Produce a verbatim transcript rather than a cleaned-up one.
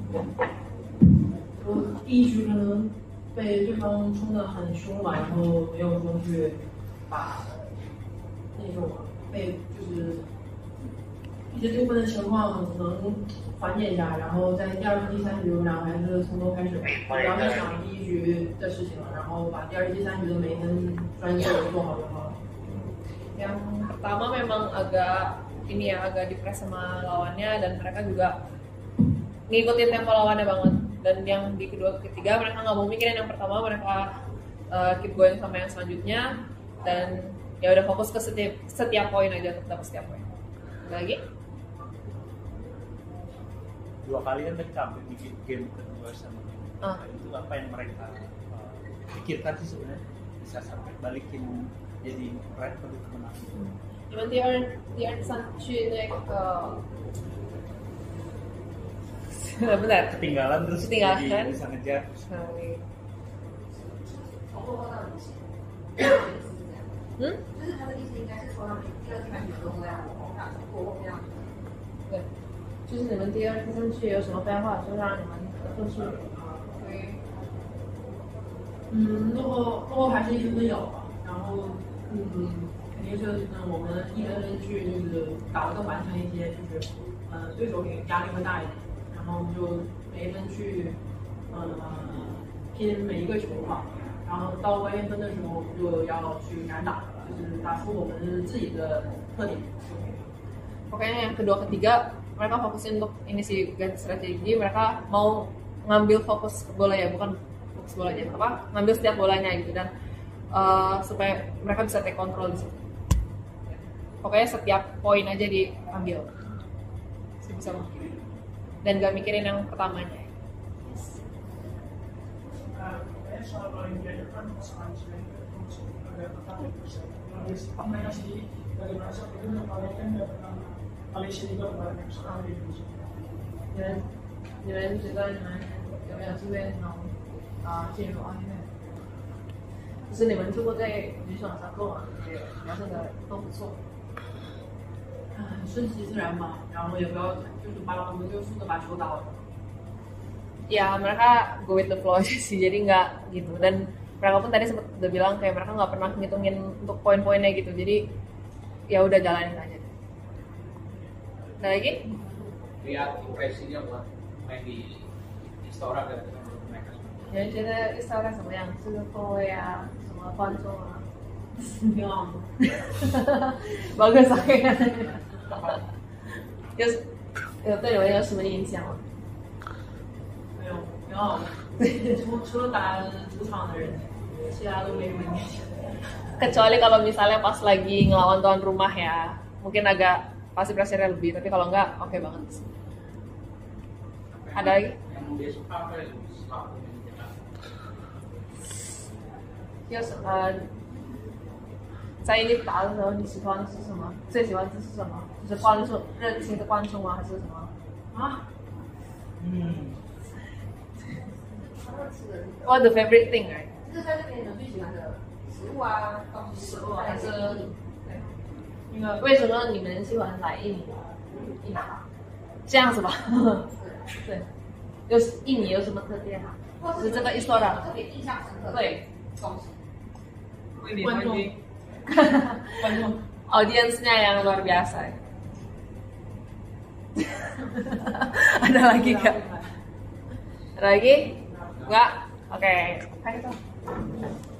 我第一局可能被对方冲得很凶嘛，然后没有说去把那种被就是一些丢分的情况能缓解一下，然后在第二局、第三局，我们俩还是从头开始，不要再想第一局的事情了，然后把第二局、第三局的每一分专业的做好就好了。 Yang pertama memang agak ini ya, agak dipres sama lawannya dan mereka juga ngikutin tempo lawannya banget. Dan yang di kedua ketiga mereka nggak mau mikirin yang pertama, mereka uh, keep going sama yang selanjutnya dan ya udah fokus ke setiap setiap poin aja untuk dapat setiap poin. Ada lagi? Dua kali kan sampai bikin game kedua sama ah. Itu apa yang mereka uh, pikirkan sih sebenarnya bisa sampai balikin jadi red untuk kemenangan. 你们第二第二三去那个 benar ketinggalan terus ketinggalan jadi bisa ngejar. Sorry. Hmm? 就是他的意思应该是说他们第二、第三局都这样，那过后这样。 对，就是你们第二、第三局有什么变化，就让你们分数。 嗯，落后落后还是一分分有吧，然后嗯，肯定是嗯我们一分分去就是打得更完成一些，就是呃对手给压力会大一点，然后我们就每一分去呃拼每一个球嘛，然后到关键分的时候我们就要去敢打，就是打出我们自己的特点。 Pokoknya yang kedua ketiga mereka fokusin untuk ini sih ganti strategi, mereka mau ngambil fokus bola ya, bukan fokus bolanya apa ngambil setiap bolanya gitu dan uh, supaya mereka bisa take control di situ. Pokoknya setiap poin aja diambil sebisa mungkin dan gak mikirin yang pertamanya. Malaysia juga kemarin sekali gitu. Dan 你们觉得你们有没有机会能啊进入奥运会？就是你们如果在女选上够嘛，也表现的都不错。嗯，顺其自然吧，然后也不要就是把我们就速的把球打了。 Ya mereka go with the flow aja sih, jadi nggak gitu dan mereka pun tadi sempat udah bilang kayak mereka nggak pernah ngitungin untuk poin-poinnya gitu, jadi ya udah jalanin aja. Ada lagi? Lihat impresinya buat main di Istora dan mereka semua. 你们觉得 Istora 怎么样？这个氛围啊，什么观众啊？ 挺好的。 bagus akhirnya. 有有对你们有什么影响吗？ 没有，挺好的。除除了打主场的人，其他都没什么影响。 Kecuali kalau misalnya pas lagi ngelawan tuan rumah ya, mungkin agak pasti pressure-nya lebih, tapi kalau enggak oke okay banget. Ada lagi? Yang dia suka apa yang suka? Yes, 呃，在你打的时候，你喜欢的是什么？最喜欢的是什么？就是观众热情的观众吗？还是什么？ 啊？ 嗯。 What the favorite thing, right? 就是在这边你们最喜欢的食物啊，东西食物啊，还是那个为什么你们喜欢来印尼？印尼这样子吧，对，有印尼有什么特点吗？是这个 Istora 特别印象深刻的对东西。 观众，观众 audiensnya yang luar biasa. Ada lagi nggak? Ada lagi? Nggak? Oke, okay. Kayak gitu.